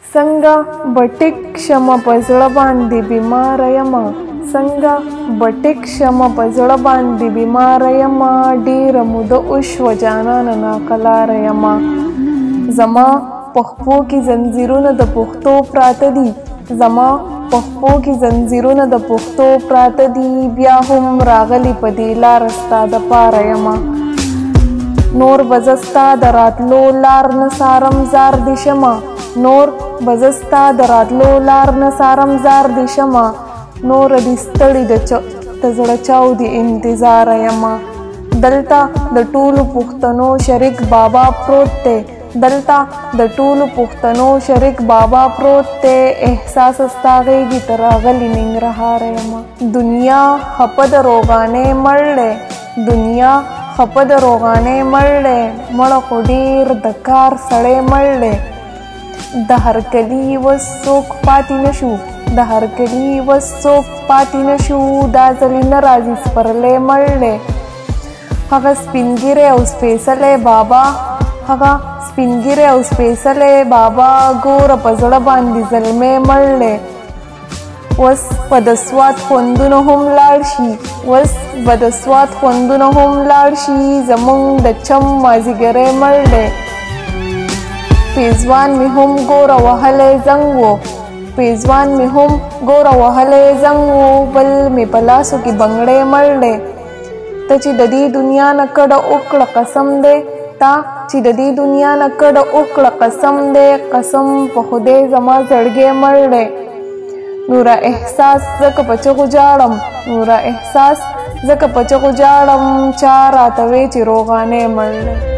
څنګه بټیک شمه په زړه باندې بیماره یمه څنګه بټیک شمه په زړه باندې بیماره یمه ډېره موده وشوه جانانه ناقلاره یمه زما پخپو کې زنځیرونه د پښتو پراته دي زما پخپو کې زنځیرونه د پښتو پراته دي بیا هم راغلی په دې لاره ستا دپاره یمه نور به زه ستا د راتلو لار نه څارم زار دې شمه نور به زه ستا د راتلو لار نه څارم زار دې شمه نوره دې ستړي د زړه چاودې انتظاره یمه دلته د ټولو پښتنو شریک بابا پروت دی دلته د ټولو پښتنو شریک بابا پروت دی احساس ستا غېږې ته راغلی ننګرهاره یمه دنیا خپه د روغانۍ مړ دی دنیا خپه د روغانۍ مړ دی مړه خو ډېر د کار سړی مړ دی د هر کلي وس څوک پاتې نه شو د هر کلي وس څوک پاتې نه شو دا ځلې نه راځي سپرلی مړ دی هغه سپینګیری او سپېڅلی بابا هغه سپینګیری او سپېڅلی بابا ګوره په زړه باندې زلمی مړ دی اوس به د سوات خوندونه هم لاړ شي اوس به د سوات خوندونه هم لاړ شي زموږ د چم مازدیګری مړ دی پیزوان مې هم ګوره وهلی زنګ و پیزوان مې هم ګوره وهلی زنګ و بل مې په لاسو کې بنګړی مړ دی ته چې د دې دنیا نه کډه وکړه قسم دی تا چې د دې دنیا نه کډه وکړه قسم دی قسم په خدای زما زړګی مړ دی نوره احساس ځکه په چغو جاړم نوره احساس ځکه په چغو جاړم چا راته وی چې روغانۍ مړ دی